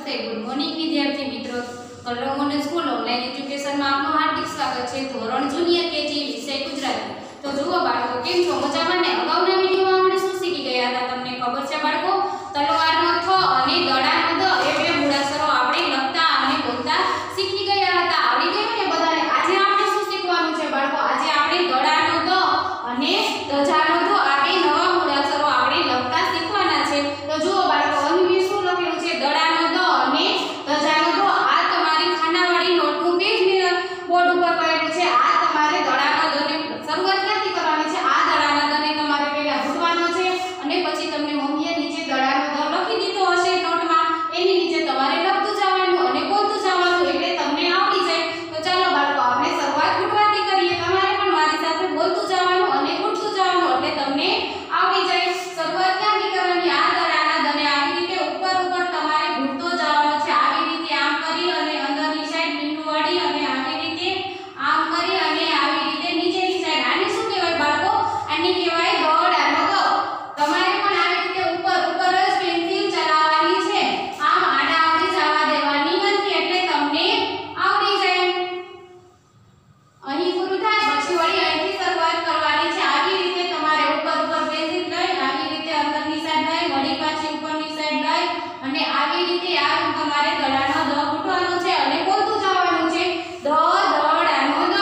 નમસ્તે, good morning વિદ્યાર્થી મિત્રો. કલરવ મોડલ સ્કૂલ ઓનલાઈન એજ્યુકેશનમાં આપનું હાર્દિક સ્વાગત છે. ધોરણ જુનિયર કેજી વિષય ગુજરાતી. તો જુઓ બાળકો, કેમ છો? મજામાં ને? અગાઉના વિડીયોમાં આપણે શું શીખી ગયા હતા તમને ખબર છે બાળકો? તલવારનો થ અને દડાનો દ એ બે મૂળાક્ષરો આપણે લખતા અને બોલતા શીખી ગયા હતા. આવડી ગયું ને બધાને? આજે આપણે શું શીખવાનું છે બાળકો? આજે આપણે દડાનો દ અને દજાનો ધ આ બે નવા મૂળાક્ષરો આપણે લખતા શીખવાના છે. તો જુઓ બાળકો, અહીં શું લખેલું છે? દડાનો દ અને દજાનો ધ. આ તમારી ખાનાવાળી નોટનું પેજ બોર્ડ ઉપર કરેલું છે. આ તમારે દડાનો દ ને શરૂઆત ક્યાંથી કરવાની છે? આ દડાના દ ને તમારે પહેલા ઘૂંટવાનો છે અને પછી તમને મમ્મીએ નીચે દડાનો દ લખી દીધો હશે નોટમાં, એની નીચે તમારે લખતું જવાનું અને બોલતું જવાનું, એટલે તમને આવડી જાય. તો ચાલો બાળકો, આપણે શરૂઆત ઘૂંટવાથી કરીએ. તમારે પણ મારી સાથે બોલતું જવાનું અને ઘૂંટતું જવાનું, એટલે તમને આવડી જાય. શરૂઆત ક્યાંથી કરવાની? આ દડાના દ ને આવી રીતે ઉપર ઉપર તમારે ઘૂંટતો જવાનો છે. આવી રીતે આમ કરી અને અંદરની સાઈડ મીંડું વાળી અને આવી રીતે આમ કરી અને આવી રીતે નીચેની સાઈડ. આને શું કહેવાય બાળકો? આને કહેવાય દડાનો દ. તમારે પણ આવી રીતે ઉપર ઉપર જ પેન્સિલ ચલાવવાની છે. આમ આડાઅવળી જવા દેવાની નથી, એટલે તમને આવડી જાય. અહીં પૂરું થાય પછી વળી અહીંથી શરૂઆત કરવાની છે. આવી રીતે તમારે ઉપર ઉપર પેન્સિલ લઈ, આવી રીતે અંદરની સાઈડ લઈ, વળી પાછી ઉપરની સાઈડ લઈ અને આવી રીતે આ તમારે દડાનો દ ઘૂંટવાનો છે અને બોલતું જવાનું છે. દ દડાનો દ,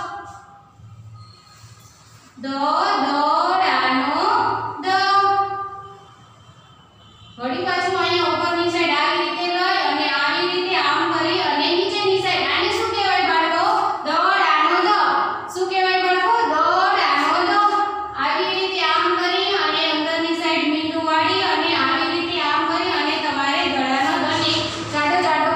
દ દડાનો દ. વળી પાછું અહીંયા ઉપરની સાઈડ આવી રીતે લઈ અને આવી રીતે આમ કરી અને નીચેની સાઈડ. આને શું કહેવાય બાળકો? દડાનો દ. શું કહેવાય બાળકો? દડાનો દ. આવી રીતે આમ કરી અને અંદરની સાઈડ મીંડું વાળી અને આવી રીતે આમ કરી અને તમારે દડાનો દ ને જાડો જાડો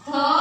ધ